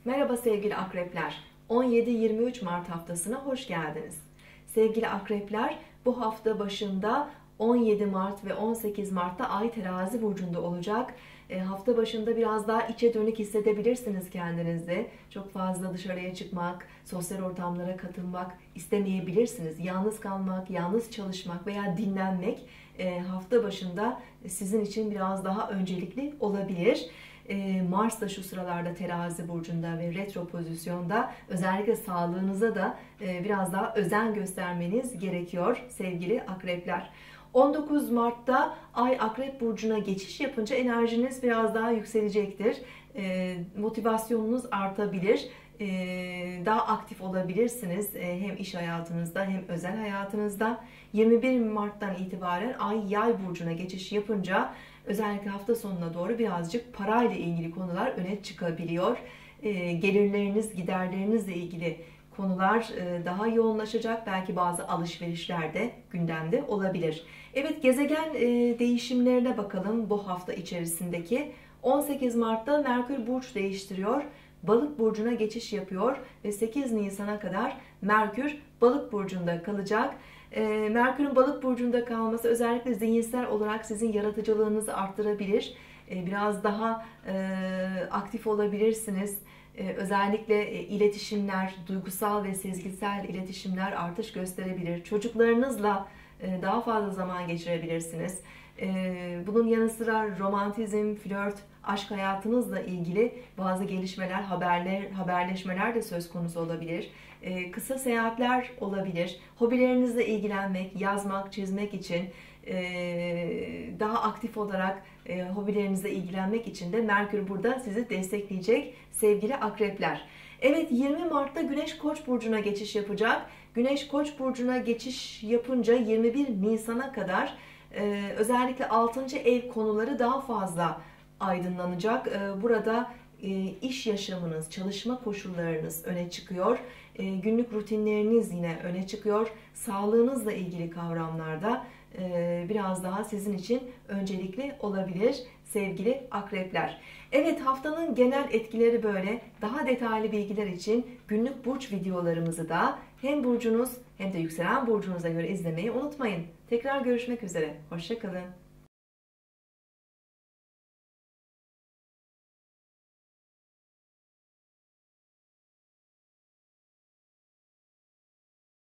Merhaba sevgili akrepler. 17-23 Mart haftasına hoş geldiniz. Sevgili akrepler, bu hafta başında 17 Mart ve 18 Mart'ta Ay Terazi burcunda olacak. Hafta başında biraz daha içe dönük hissedebilirsiniz kendinizi. Çok fazla dışarıya çıkmak, sosyal ortamlara katılmak istemeyebilirsiniz. Yalnız kalmak, yalnız çalışmak veya dinlenmek hafta başında sizin için biraz daha öncelikli olabilir. Mars da şu sıralarda Terazi burcunda ve retro pozisyonda, özellikle sağlığınıza da biraz daha özen göstermeniz gerekiyor sevgili akrepler. 19 Mart'ta Ay Akrep burcuna geçiş yapınca enerjiniz biraz daha yükselecektir. Motivasyonunuz artabilir. Daha aktif olabilirsiniz hem iş hayatınızda hem özel hayatınızda. 21 Mart'tan itibaren Ay Yay burcuna geçiş yapınca özellikle hafta sonuna doğru birazcık parayla ilgili konular öne çıkabiliyor. Gelirleriniz, giderlerinizle ilgili konular daha yoğunlaşacak. Belki bazı alışverişler de gündemde olabilir. Evet, gezegen değişimlerine bakalım bu hafta içerisindeki. 18 Mart'ta Merkür burç değiştiriyor. Balık burcuna geçiş yapıyor ve 8 Nisan'a kadar Merkür Balık burcunda kalacak. Merkür'ün Balık burcunda kalması özellikle zihinsel olarak sizin yaratıcılığınızı arttırabilir. Biraz daha aktif olabilirsiniz. Özellikle iletişimler, duygusal ve sezgisel iletişimler artış gösterebilir. Çocuklarınızla daha fazla zaman geçirebilirsiniz. Bunun yanı sıra romantizm, flört, aşk hayatınızla ilgili bazı gelişmeler, haberleşmeler de söz konusu olabilir. Kısa seyahatler olabilir. Hobilerinizle ilgilenmek, yazmak, çizmek için daha aktif olarak hobilerinizle ilgilenmek için de Merkür burada sizi destekleyecek sevgili akrepler. Evet, 20 Mart'ta Güneş Koç burcuna geçiş yapacak. Güneş Koç burcuna geçiş yapınca 21 Nisan'a kadar özellikle 6. ev konuları daha fazla aydınlanacak. Burada iş yaşamınız, çalışma koşullarınız öne çıkıyor. Günlük rutinleriniz yine öne çıkıyor. Sağlığınızla ilgili kavramlarda biraz daha sizin için öncelikli olabilir sevgili akrepler. Evet, haftanın genel etkileri böyle. Daha detaylı bilgiler için günlük burç videolarımızı da hem burcunuz hem de yükselen burcunuza göre izlemeyi unutmayın. Tekrar görüşmek üzere. Hoşça kalın.